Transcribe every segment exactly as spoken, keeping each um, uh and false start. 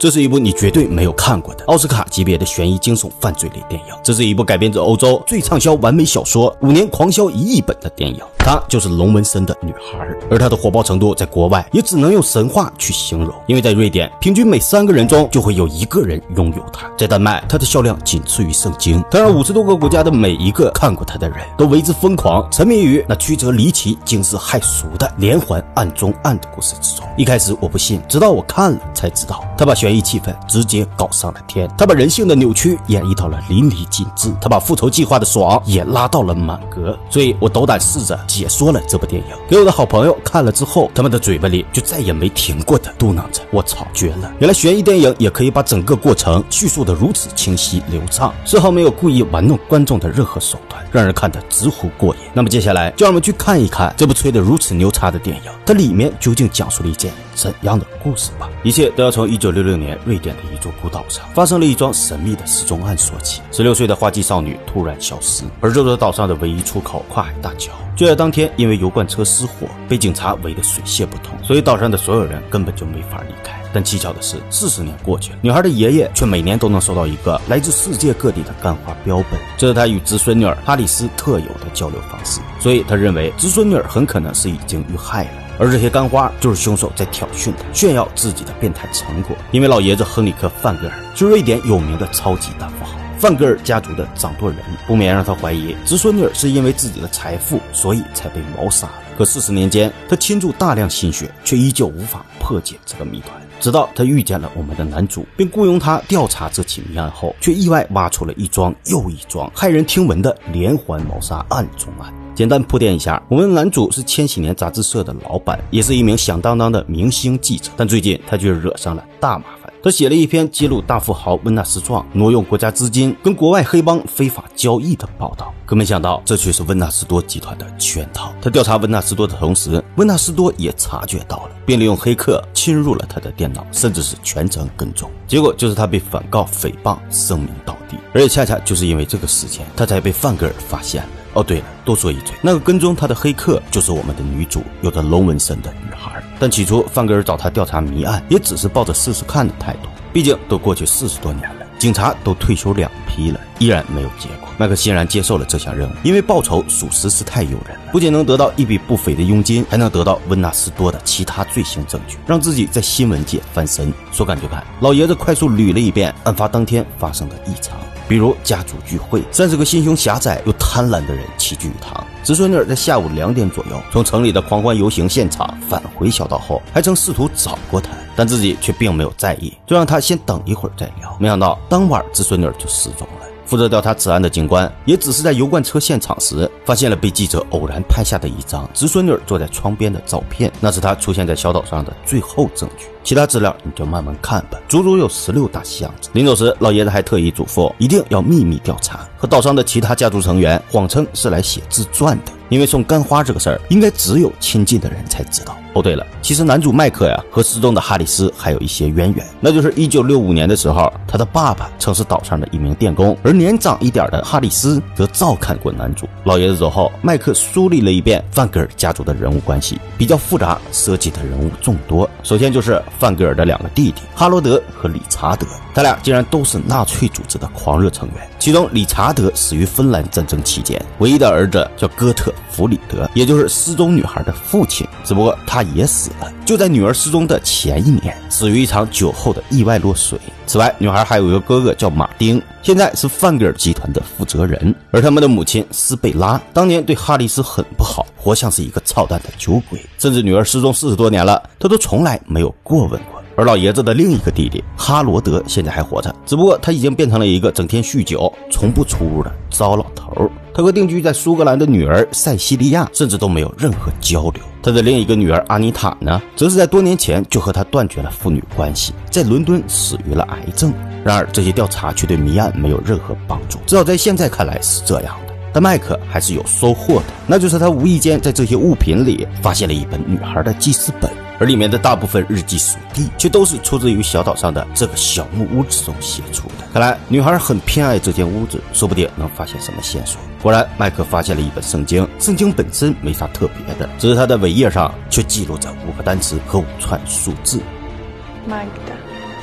这是一部你绝对没有看过的奥斯卡级别的悬疑惊悚犯罪类电影。这是一部改编自欧洲最畅销完美小说，五年狂销一亿本的电影。它就是龙纹身的女孩，而它的火爆程度在国外也只能用神话去形容，因为在瑞典，平均每三个人中就会有一个人拥有它。在丹麦，它的销量仅次于圣经。它让五十多个国家的每一个看过它的人都为之疯狂，沉迷于那曲折离奇、惊世骇俗的连环案中案的故事之中。一开始我不信，直到我看了才知道，他把悬疑气氛直接搞上了天，他把人性的扭曲演绎到了淋漓尽致，他把复仇计划的爽也拉到了满格。所以我斗胆试着解说了这部电影，给我的好朋友看了之后，他们的嘴巴里就再也没停过的嘟囔着：“我操，绝了！原来悬疑电影也可以把整个过程叙述得如此清晰流畅，丝毫没有故意玩弄观众的任何手段，让人看得直呼过瘾。”那么接下来就让我们去看一看这部吹得如此牛叉的电影，它里面究竟讲述了一件怎样的故事吧。一切都要从一九六六年瑞典的一座孤岛上发生了一桩神秘的失踪案说起。十六岁的花季少女突然消失，而这座岛上的唯一出口跨海大桥就在当天因为油罐车失火被警察围得水泄不通，所以岛上的所有人根本就没法离开。但蹊跷的是，四十年过去了，女孩的爷爷却每年都能收到一个来自世界各地的干花标本，这是他与侄孙女儿哈里斯特有的交流方式，所以他认为侄孙女儿很可能是已经遇害了。而这些干花就是凶手在挑衅他，炫耀自己的变态成果。因为老爷子亨里克·范格尔是瑞典有名的超级大富豪，范格尔家族的掌舵人，不免让他怀疑侄孙女儿是因为自己的财富，所以才被谋杀了。可四十年间，他倾注大量心血，却依旧无法破解这个谜团。直到他遇见了我们的男主，并雇佣他调查这起谜案后，却意外挖出了一桩又一桩骇人听闻的连环谋杀案中案。简单铺垫一下，我们的男主是千禧年杂志社的老板，也是一名响当当的明星记者，但最近他却惹上了大麻烦。他写了一篇揭露大富豪温纳斯壮挪用国家资金跟国外黑帮非法交易的报道，可没想到这却是温纳斯多集团的圈套。他调查温纳斯多的同时，温纳斯多也察觉到了，并利用黑客侵入了他的电脑，甚至是全程跟踪。结果就是他被反告诽谤，声名倒地。而且恰恰就是因为这个事件，他才被范格尔发现了。哦对了，多说一嘴，那个跟踪他的黑客就是我们的女主，有着龙纹身的女孩。但起初范格尔找他调查谜案，也只是抱着试试看的态度，毕竟都过去四十多年了，警察都退休两批了，依然没有结果。麦克欣然接受了这项任务，因为报酬属实是太诱人了，不仅能得到一笔不菲的佣金，还能得到温纳斯多的其他罪行证据，让自己在新闻界翻身。说干就干，老爷子快速捋了一遍案发当天发生的异常，比如家族聚会，三十个心胸狭窄又贪婪的人齐聚一堂。侄孙女在下午两点左右从城里的狂欢游行现场返回小岛后，还曾试图找过他，但自己却并没有在意，就让他先等一会儿再聊。没想到当晚侄孙女就失踪了。负责调查此案的警官也只是在油罐车现场时发现了被记者偶然拍下的一张侄孙女坐在窗边的照片，那是他出现在小岛上的最后证据。其他资料你就慢慢看吧，足足有十六大箱子。临走时，老爷子还特意嘱咐一定要秘密调查，和岛上的其他家族成员谎称是来写自传的，因为送干花这个事儿应该只有亲近的人才知道。哦对了，其实男主麦克呀和失踪的哈里斯还有一些渊源，那就是一九六五年的时候，他的爸爸曾是岛上的一名电工，而年长一点的哈里斯则照看过男主。老爷子走后，麦克梳理了一遍范格尔家族的人物关系，比较复杂，涉及的人物众多。首先就是范格尔的两个弟弟哈罗德和理查德，他俩竟然都是纳粹组织的狂热成员。其中理查德死于芬兰战争期间，唯一的儿子叫哥特弗里德，也就是失踪女孩的父亲，只不过他也死了，就在女儿失踪的前一年，死于一场酒后的意外落水。此外，女孩还有一个哥哥叫马丁，现在是范格尔集团的负责人。而他们的母亲斯贝拉当年对哈里斯很不好，活像是一个操蛋的酒鬼，甚至女儿失踪四十多年了，他都从来没有过问过。而老爷子的另一个弟弟哈罗德现在还活着，只不过他已经变成了一个整天酗酒、从不出屋的糟老头。他和定居在苏格兰的女儿塞西利亚甚至都没有任何交流。他的另一个女儿阿妮塔呢，则是在多年前就和他断绝了父女关系，在伦敦死于了癌症。然而这些调查却对谜案没有任何帮助，至少在现在看来是这样的。但麦克还是有收获的，那就是他无意间在这些物品里发现了一本女孩的记事本，而里面的大部分日记属地却都是出自于小岛上的这个小木屋之中写出的。看来女孩很偏爱这间屋子，说不定能发现什么线索。果然，麦克发现了一本圣经，圣经本身没啥特别的，只是它的尾页上却记录着五个单词和五串数字。 Magda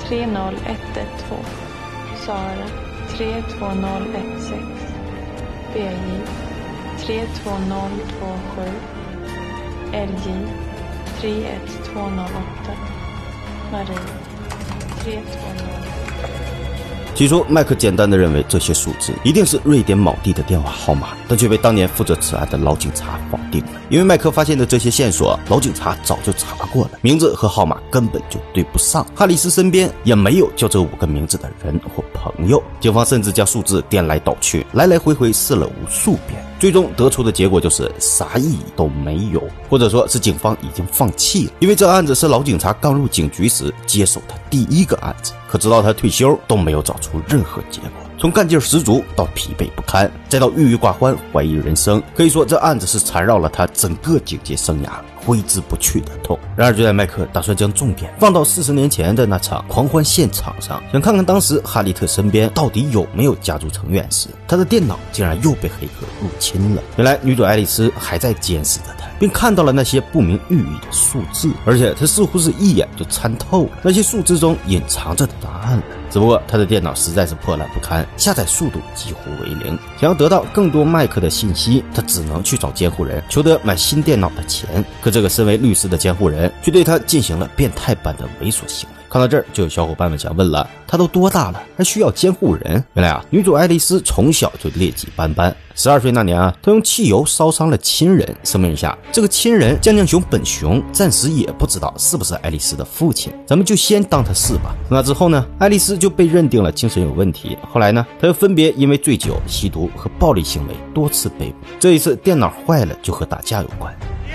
tre noll ett ett två, Sara tre två noll ett sex, B J tre två noll två sju, L J tre ett två noll åtta, Marie tre två noll。 起初，麦克简单地认为这些数字一定是瑞典锚地的电话号码，但却被当年负责此案的老警察否定了。因为麦克发现的这些线索，老警察早就查过了，名字和号码根本就对不上。哈里斯身边也没有叫这五个名字的人或朋友。警方甚至将数字颠来倒去，来来回回试了无数遍，最终得出的结果就是啥意义都没有，或者说是警方已经放弃了。因为这案子是老警察刚入警局时接手的第一个案子，可直到他退休都没有找出任何结果。从干劲十足到疲惫不堪，再到郁郁寡欢怀疑人生，可以说这案子是缠绕了他整个警界生涯挥之不去的痛。然而就在麦克打算将重点放到四十年前的那场狂欢现场上，想看看当时哈利特身边到底有没有家族成员时，他的电脑竟然又被黑客入侵了。原来女主爱丽丝还在监视着他，并看到了那些不明寓意的数字，而且他似乎是一眼就参透了那些数字中隐藏着的答案了。只不过他的电脑实在是破烂不堪，下载速度几乎为零。想要得到更多麦克的信息，他只能去找监护人，求得买新电脑的钱。可这个身为律师的监护人却对他进行了变态般的猥琐行为。看到这儿，就有小伙伴们想问了，他都多大了，还需要监护人？原来啊，女主爱丽丝从小就劣迹斑斑。十二岁那年啊，她用汽油烧伤了亲人。声明一下，这个亲人酱酱熊本熊暂时也不知道是不是爱丽丝的父亲，咱们就先当他是吧。那之后呢，爱丽丝就被认定了精神有问题。后来呢，她又分别因为醉酒、吸毒和暴力行为多次被捕。这一次电脑坏了，就和打架有关。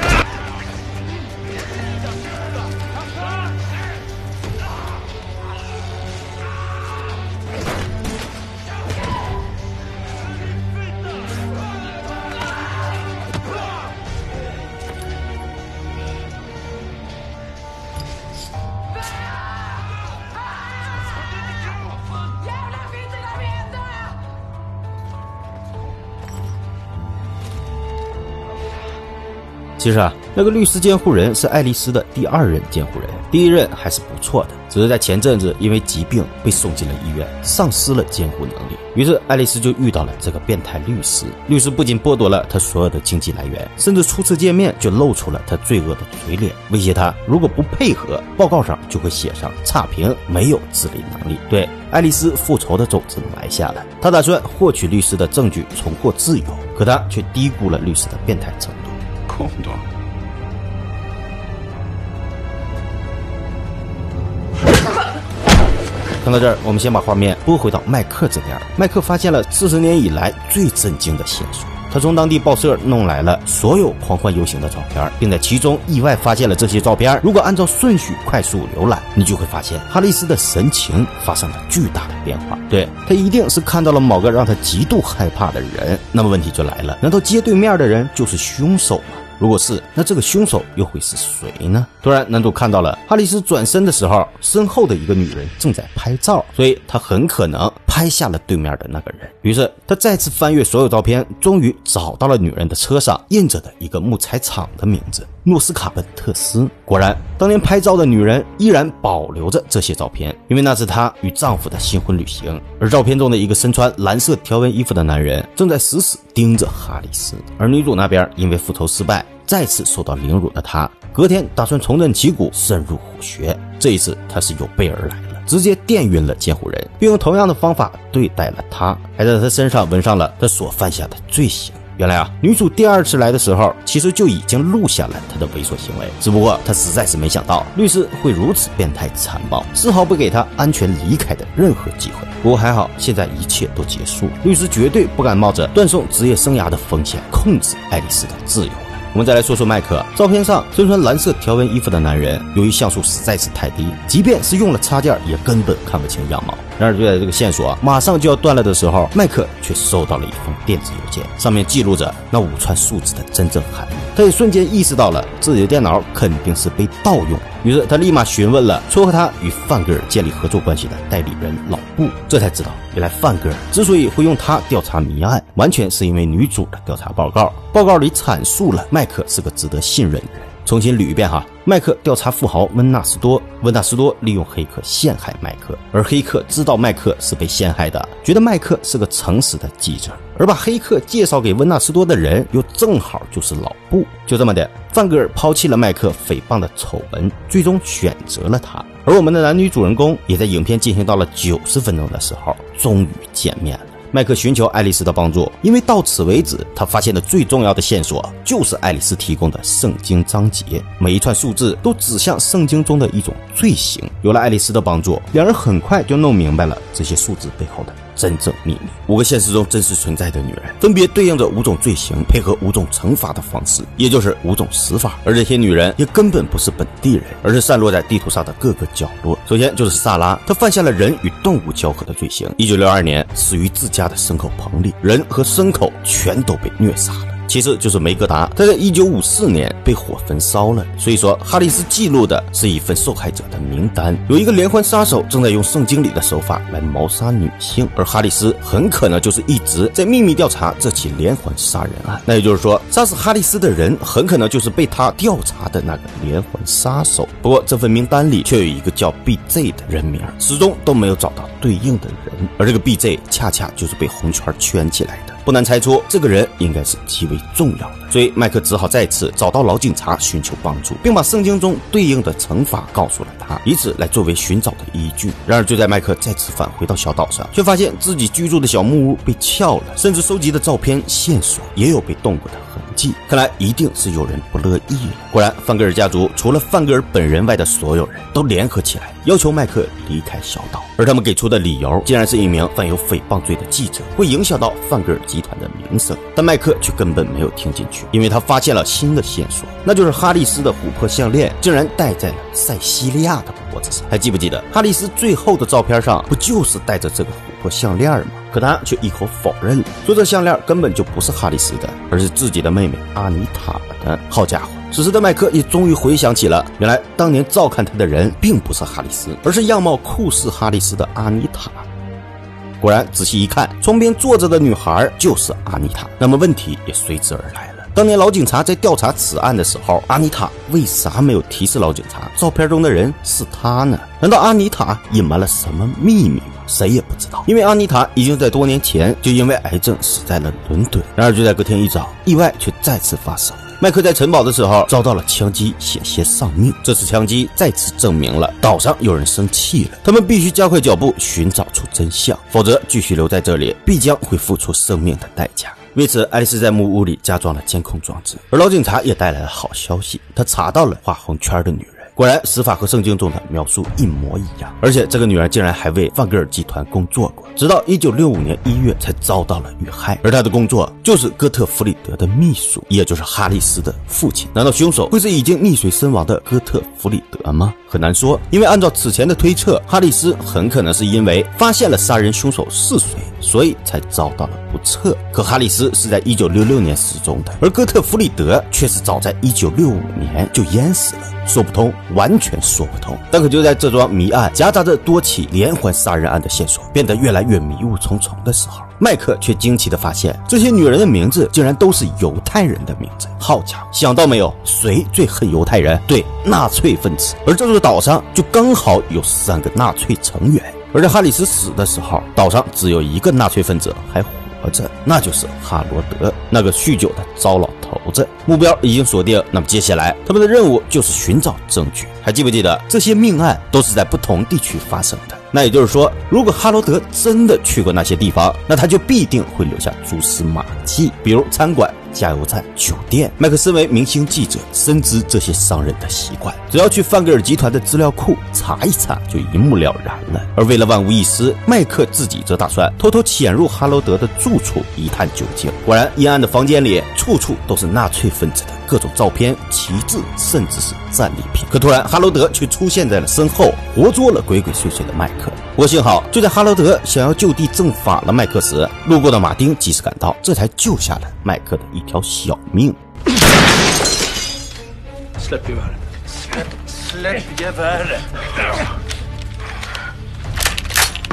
其实啊，那个律师监护人是爱丽丝的第二任监护人，第一任还是不错的，只是在前阵子因为疾病被送进了医院，丧失了监护能力。于是爱丽丝就遇到了这个变态律师，律师不仅剥夺了她所有的经济来源，甚至初次见面就露出了她罪恶的嘴脸，威胁她如果不配合，报告上就会写上差评，没有自理能力。对爱丽丝复仇的种子埋下了，她打算获取律师的证据，重获自由，可她却低估了律师的变态程度。 今度看到这儿，我们先把画面拨回到麦克这边。麦克发现了四十年以来最震惊的线索，他从当地报社弄来了所有狂欢游行的照片，并在其中意外发现了这些照片。如果按照顺序快速浏览，你就会发现哈丽丝的神情发生了巨大的变化。对，他一定是看到了某个让他极度害怕的人。那么问题就来了，难道街对面的人就是凶手吗？如果是，那这个凶手又会是谁呢？突然男主看到了哈丽丝转身的时候，身后的一个女人正在拍照，所以他很可能拍下了对面的那个人。于是他再次翻阅所有照片，终于找到了女人的车上印着的一个木材厂的名字，诺斯卡本特斯。果然当年拍照的女人依然保留着这些照片，因为那是她与丈夫的新婚旅行。而照片中的一个身穿蓝色条纹衣服的男人正在死死盯着哈丽丝，而女主那边因为复仇失败再次受到凌辱的她，隔天打算重振旗鼓，深入虎穴。这一次她是有备而来了，直接电晕了监护人，并用同样的方法对待了他，还在他身上纹上了他所犯下的罪行。原来啊，女主第二次来的时候，其实就已经录下了她的猥琐行为，只不过她实在是没想到律师会如此变态残暴，丝毫不给她安全离开的任何机会。不过还好，现在一切都结束，律师绝对不敢冒着断送职业生涯的风险控制爱丽丝的自由。我们再来说说麦克。照片上身穿蓝色条纹衣服的男人，由于像素实在是太低，即便是用了插件也根本看不清样貌。然而就在这个线索马上就要断了的时候，麦克却收到了一封电子邮件，上面记录着那五串数字的真正含义。他也瞬间意识到了自己的电脑肯定是被盗用，于是他立马询问了撮合他与范格尔建立合作关系的代理人老布，这才知道原来范格尔之所以会用他调查谜案，完全是因为女主的调查报告。报告里阐述了麦克是个值得信任的人， 重新捋一遍哈。麦克调查富豪温纳斯多，温纳斯多利用黑客陷害麦克，而黑客知道麦克是被陷害的，觉得麦克是个诚实的记者，而把黑客介绍给温纳斯多的人又正好就是老布。就这么的，范格尔抛弃了麦克诽谤的丑闻，最终选择了他。而我们的男女主人公也在影片进行到了九十分钟的时候，终于见面了。麦克寻求爱丽丝的帮助，因为到此为止，他发现的最重要的线索就是爱丽丝提供的圣经章节，每一串数字都指向圣经中的一种罪行。有了爱丽丝的帮助，两人很快就弄明白了这些数字背后的真正秘密。五个现实中真实存在的女人，分别对应着五种罪行，配合五种惩罚的方式，也就是五种死法。而这些女人也根本不是本地人，而是散落在地图上的各个角落。首先就是萨拉，她犯下了人与动物交合的罪行。一九六二年死于自家的牲口棚里，人和牲口全都被虐杀了。其次就是梅格达，他在一九五四年被火焚烧了。所以说，哈里斯记录的是一份受害者的名单，有一个连环杀手正在用圣经里的手法来谋杀女性，而哈里斯很可能就是一直在秘密调查这起连环杀人案。那也就是说，杀死哈里斯的人很可能就是被他调查的那个连环杀手。不过这份名单里却有一个叫 B J 的人名，始终都没有找到对应的人，而这个 B J 恰恰就是被红圈圈起来的。不难猜出，这个人应该是极为重要的，所以麦克只好再次找到老警察寻求帮助，并把圣经中对应的惩罚告诉了他，以此来作为寻找的依据。然而就在麦克再次返回到小岛上，却发现自己居住的小木屋被撬了，甚至收集的照片线索也有被动过的痕迹，看来一定是有人不乐意了。果然，范格尔家族除了范格尔本人外的所有人都联合起来，要求麦克离开小岛，而他们给出的理由竟然是一名犯有诽谤罪的记者会影响到范格尔集团的名声。但麦克却根本没有听进去，因为他发现了新的线索，那就是哈里斯的琥珀项链竟然戴在了塞西利亚的脖子上。还记不记得哈里斯最后的照片上不就是戴着这个琥珀项链吗？可他却一口否认了，说这项链根本就不是哈里斯的，而是自己的妹妹阿妮塔的。好家伙，此时的麦克也终于回想起了，原来当年照看他的人并不是哈里斯，而是样貌酷似哈里斯的阿妮塔。果然仔细一看，窗边坐着的女孩就是阿妮塔，那么问题也随之而来了。当年老警察在调查此案的时候，阿妮塔为啥没有提示老警察照片中的人是她呢？难道阿妮塔隐瞒了什么秘密吗？谁也不知道，因为阿妮塔已经在多年前就因为癌症死在了伦敦。然而就在隔天一早，意外却再次发生。麦克在城堡的时候遭到了枪击，险些丧命。这次枪击再次证明了岛上有人生气了，他们必须加快脚步寻找出真相，否则继续留在这里必将会付出生命的代价。为此，爱丽丝在木屋里加装了监控装置，而老警察也带来了好消息，他查到了画红圈的女人。果然死法和圣经中的描述一模一样，而且这个女人竟然还为范格尔集团工作过，直到一九六五年一月才遭到了遇害。而她的工作就是哥特弗里德的秘书，也就是哈里斯的父亲。难道凶手会是已经溺水身亡的哥特弗里德吗？很难说，因为按照此前的推测，哈里斯很可能是因为发现了杀人凶手是谁，所以才遭到了不测。可哈里斯是在一九六六年失踪的，而哥特弗里德却是早在一九六五年就淹死了。说不通，完全说不通。但可就在这桩谜案夹杂着多起连环杀人案的线索变得越来越迷雾重重的时候，麦克却惊奇地发现，这些女人的名字竟然都是犹太人的名字。好家伙，想到没有，谁最恨犹太人？对，纳粹分子。而这座岛上就刚好有三个纳粹成员，而在哈里斯死的时候，岛上只有一个纳粹分子还活着，那就是哈罗德，那个酗酒的糟老头子。目标已经锁定，那么接下来他们的任务就是寻找证据。还记不记得这些命案都是在不同地区发生的？那也就是说，如果哈罗德真的去过那些地方，那他就必定会留下蛛丝马迹，比如餐馆、加油站、酒店。麦克身为明星记者，深知这些商人的习惯，只要去范格尔集团的资料库查一查，就一目了然了。而为了万无一失，麦克自己则打算偷偷潜入哈罗德的住处一探究竟。果然，阴暗的房间里处处都是纳粹分子的各种照片、旗帜，甚至是战利品。可突然，哈罗德却出现在了身后，活捉了鬼鬼祟祟的麦克。不过幸好，就在哈罗德想要就地正法了麦克时，路过的马丁及时赶到，这才救下了麦克的一条小命。 Släpp geväret. Släpp, släpp geväret.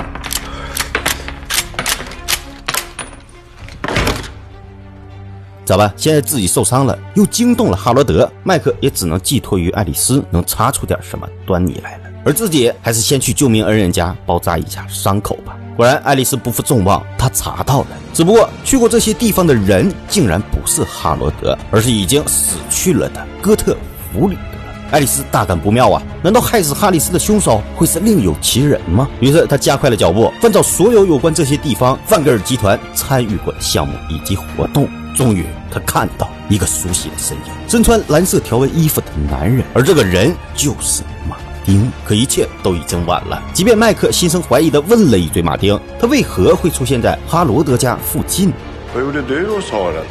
在咋办？现在自己受伤了，又惊动了哈罗德，麦克也只能寄托于爱丽丝能查出点什么端倪来了，而自己还是先去救命恩人家包扎一下伤口吧。果然爱丽丝不负众望，她查到了，只不过去过这些地方的人竟然不是哈罗德，而是已经死去了的哥特弗里德。爱丽丝大感不妙啊，难道害死哈里斯的凶手会是另有其人吗？于是她加快了脚步，翻找所有有关这些地方范格尔集团参与过的项目以及活动。终于她看到一个熟悉的身影，身穿蓝色条纹衣服的男人，而这个人就是马丁。可一切都已经晚了，即便麦克心生怀疑地问了一嘴马丁，他为何会出现在哈罗德家附近。 Vad gjorde du då, Sara?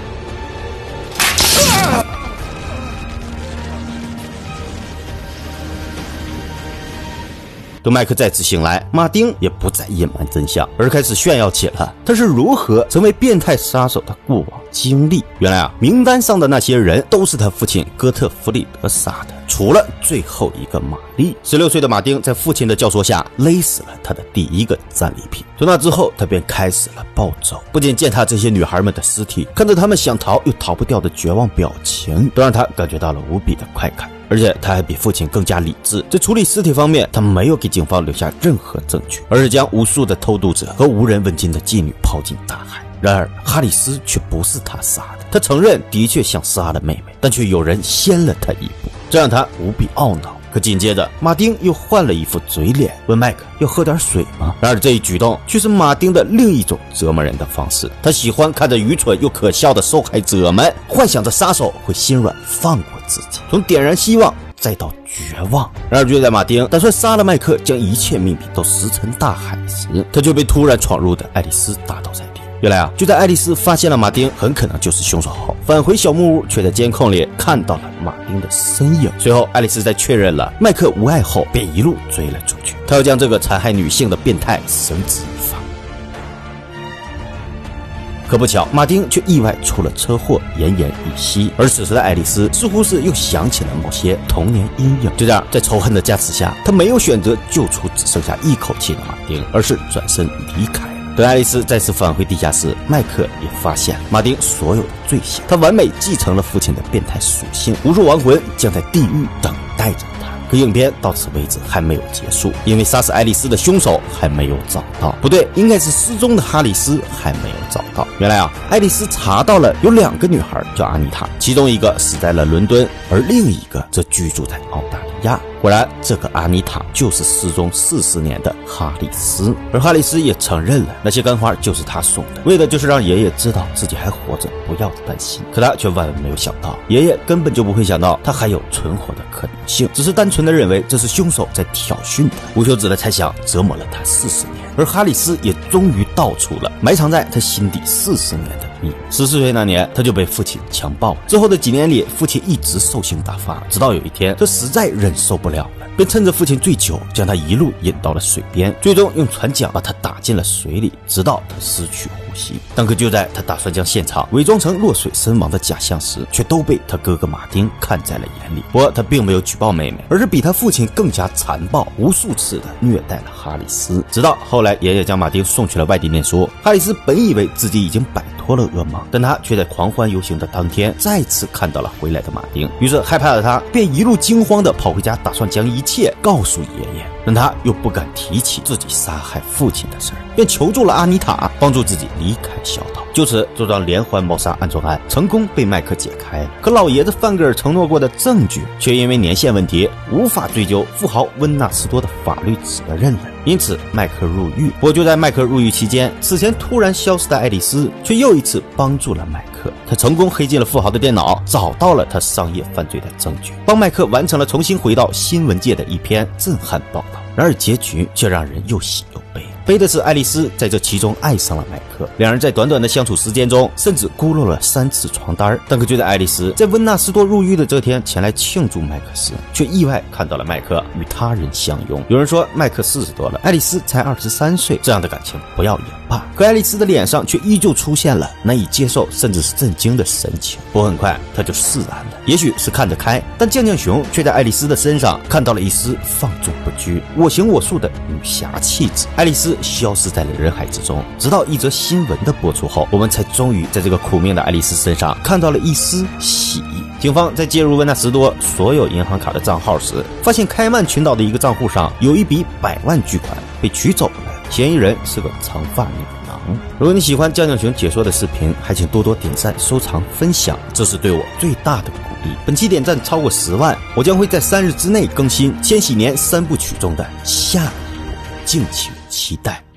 等麦克再次醒来，马丁也不再隐瞒真相，而开始炫耀起了他是如何成为变态杀手的过往经历。原来啊，名单上的那些人都是他父亲哥特弗里德杀的，除了最后一个玛丽。十六岁的马丁在父亲的教唆下勒死了他的第一个战利品。从那之后，他便开始了暴走，不仅践踏这些女孩们的尸体，看着他们想逃又逃不掉的绝望表情，都让他感觉到了无比的快感。而且他还比父亲更加理智，在处理尸体方面，他没有给警方留下任何证据，而是将无数的偷渡者和无人问津的妓女抛进大海。然而哈里斯却不是他杀的，他承认的确想杀了妹妹，但却有人先了他一步，这让他无比懊恼。可紧接着马丁又换了一副嘴脸，问麦克要喝点水吗？然而这一举动却是马丁的另一种折磨人的方式，他喜欢看着愚蠢又可笑的受害者们，幻想着杀手会心软放过自己，从点燃希望再到绝望。然而就在马丁打算杀了麦克，将一切秘密都石沉大海时，他就被突然闯入的爱丽丝打倒在地。原来啊，就在爱丽丝发现了马丁很可能就是凶手后，返回小木屋，却在监控里看到了马丁的身影。随后爱丽丝在确认了麦克无碍后，便一路追了出去，他要将这个残害女性的变态绳之以法。可不巧，马丁却意外出了车祸，奄奄一息。而此时的爱丽丝似乎是又想起了某些童年阴影，就这样，在仇恨的加持下，她没有选择救出只剩下一口气的马丁，而是转身离开。等爱丽丝再次返回地下室，麦克也发现马丁所有的罪行，他完美继承了父亲的变态属性，无数亡魂将在地狱等待着他。可影片到此为止还没有结束，因为杀死爱丽丝的凶手还没有找到，不对，应该是失踪的哈里斯还没有找到。原来啊，爱丽丝查到了有两个女孩叫阿妮塔，其中一个死在了伦敦，而另一个则居住在澳大利亚。果然，这个阿妮塔就是失踪四十年的哈里斯，而哈里斯也承认了那些干花就是他送的，为的就是让爷爷知道自己还活着，不要担心。可他却万万没有想到，爷爷根本就不会想到他还有存活的可能性，只是单纯的认为这是凶手在挑衅他。无休止的猜想折磨了他四十年，而哈里斯也终于道出了埋藏在他心底四十年的秘密。十四岁那年，他就被父亲强暴了。之后的几年里，父亲一直兽性大发，直到有一天，他实在忍受不了了，便趁着父亲醉酒，将他一路引到了水边，最终用船桨把他打进了水里，直到他失去呼吸。但可就在他打算将现场伪装成落水身亡的假象时，却都被他哥哥马丁看在了眼里。不过他并没有举报妹妹，而是比他父亲更加残暴，无数次的虐待了哈里斯。直到后来爷爷将马丁送去了外地念书，哈里斯本以为自己已经摆脱了噩梦，但他却在狂欢游行的当天再次看到了回来的马丁，于是害怕的他便一路惊慌的跑回家，打算将一切告诉爷爷，但他又不敢提起自己杀害父亲的事儿，便求助了阿妮塔，帮助自己离开小岛。就此，这桩连环谋杀案作案成功被麦克解开了。可老爷子范格尔承诺过的证据，却因为年限问题无法追究富豪温纳斯多的法律责任了。因此，麦克入狱。不过就在麦克入狱期间，此前突然消失的爱丽丝却又一次帮助了麦克。他成功黑进了富豪的电脑，找到了他商业犯罪的证据，帮麦克完成了重新回到新闻界的一篇震撼报道。然而结局却让人又喜又悲。悲的是爱丽丝在这其中爱上了麦克，两人在短短的相处时间中甚至咕噜了三次床单。但可就在爱丽丝在温纳斯多入狱的这天前来庆祝麦克时，却意外看到了麦克与他人相拥。有人说麦克四十多了，爱丽丝才二十三岁，这样的感情不要赢。 怕，可爱丽丝的脸上却依旧出现了难以接受甚至是震惊的神情。不过很快她就释然了，也许是看得开，但酱酱熊却在爱丽丝的身上看到了一丝放纵不拘、我行我素的女侠气质。爱丽丝消失在了人海之中，直到一则新闻的播出后，我们才终于在这个苦命的爱丽丝身上看到了一丝喜意。警方在介入维纳斯多所有银行卡的账号时，发现开曼群岛的一个账户上有一笔百万巨款被取走了，嫌疑人是个长发女郎。如果你喜欢酱酱熊解说的视频，还请多多点赞、收藏、分享，这是对我最大的鼓励。本期点赞超过十万，我将会在三日之内更新千禧年三部曲中的下一部，敬请期待。